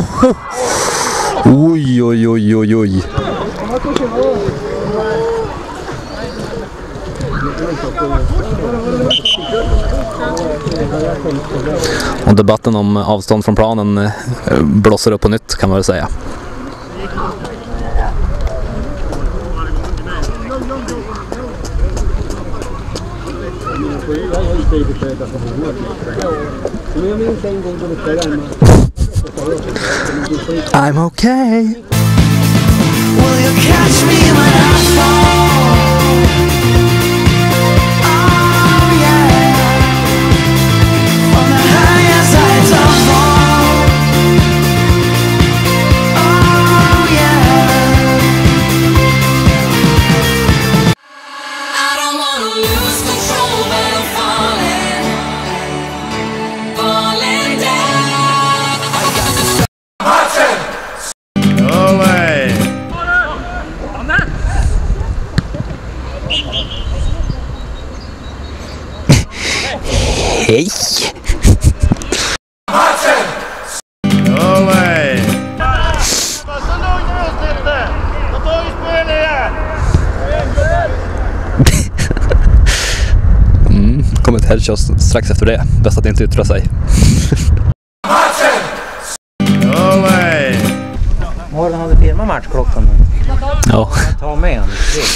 Oj, oj, oj, oj, oj. Och debatten om avstånd från planen blossar upp på nytt, kan man väl säga. I'm okay. Will you catch me when I fall? Oh yeah. On the highest heights I fall. Oh yeah. I don't wanna lose control, but I'm falling, falling down. Martin! Hej! Martin! Kommer ett headshot strax efter det. Bäst att inte yttra sig. Martin! Morgon hade firma matchklockan nu. Ja. Ta med en.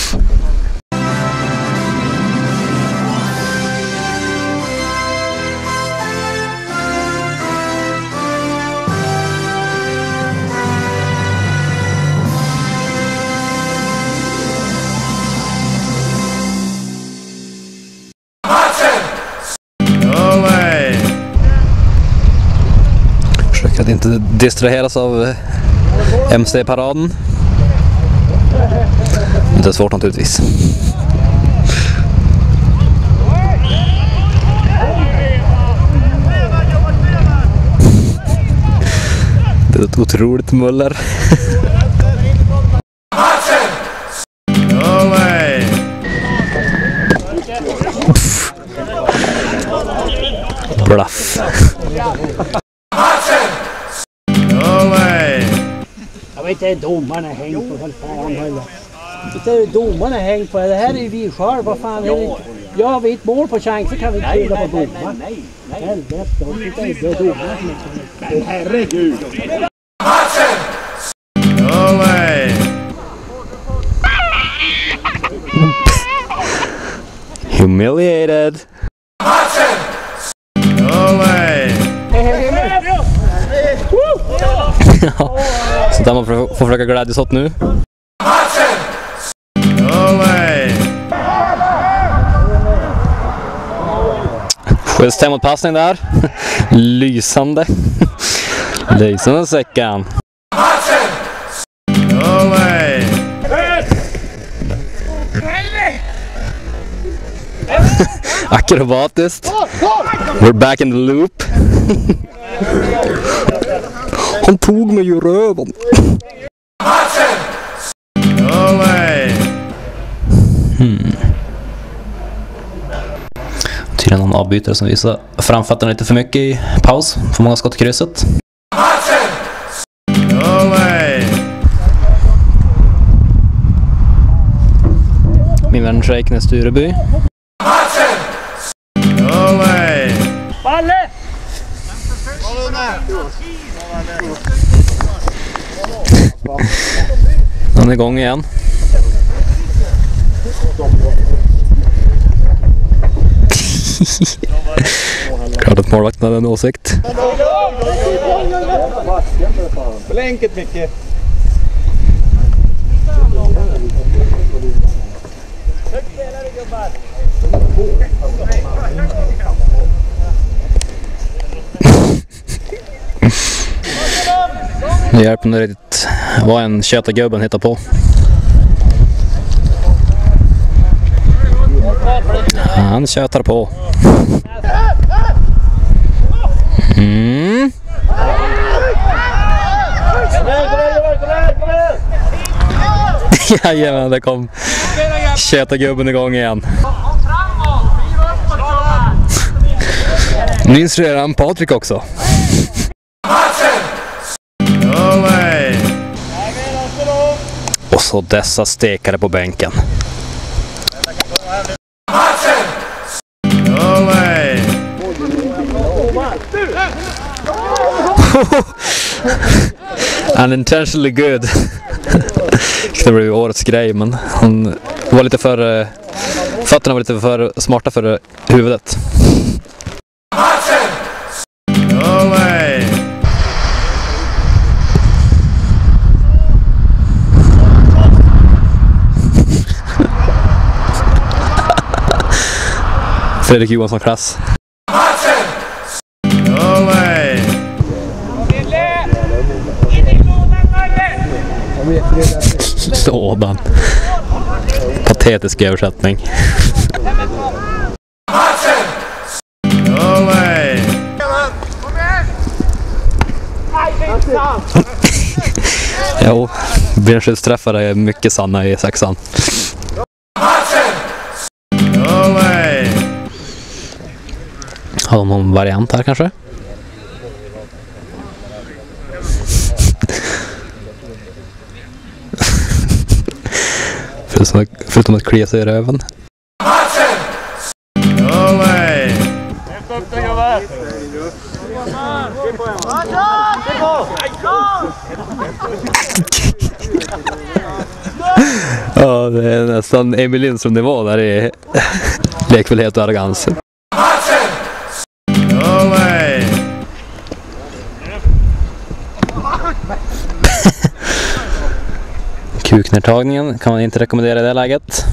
Försöker att inte distraheras av MC-paraden. Det är svårt naturligtvis. Det är ett otroligt muller. Bluff. Jag vet inte, domarna hängt på för fan heller. Inte domarna hängt på, det här är ju vi själva, vad fan är det? Ja, vi ett mål på chanser kan vi inte skylla på domar. Helvete, det är domarna som är. Herregud. Humiliated. Så där man får försöka glädjas åt nu. Schysst hemåtpassning där. Lysande. Lysande säckan. Akrobatiskt. We're back in the loop. Han tog mig i röven. Tydligen någon avbytare som visar framfattar lite för mycket i paus. För många skott i krysset. Min vän Shake i Stureby. Balle! Han är igång igen. Klart att målvakten hade en åsikt. Blänket mycket. Det hjälper nog riktigt vad en kötagubben hittar på. Han tjötar på. Jajamän, det kom kötagubben igång igen. Nu instruerar han Patrik också. Så dessa stekare på bänken. Unintentionally good. Det blev årets grej, men han var lite för... Fötterna var lite för smarta för huvudet. Fredrik Johansson klass. Sådan. Patetisk översättning. Jo, benskydsträffare är mycket sanna i sexan. Har de någon variant här kanske? Förutom att klia sig i röven. Ja, det är nästan Emil Lindström nivå där i lekfullhet och arrogans. Kuknertagningen kan man inte rekommendera i det läget.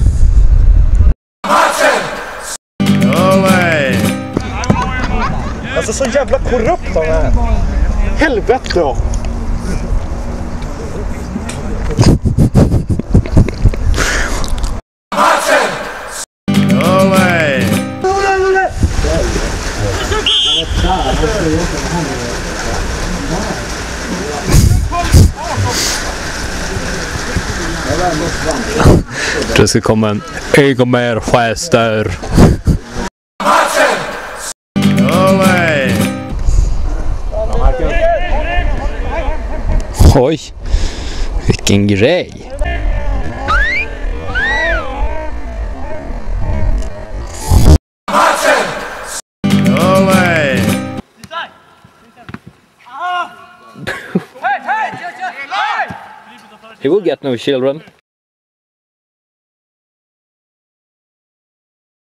Alltså så jävla korrupt de här. Helvete då. Det ska komma en Egomer Sjöstör. Oj, vilken grej. He will get no children.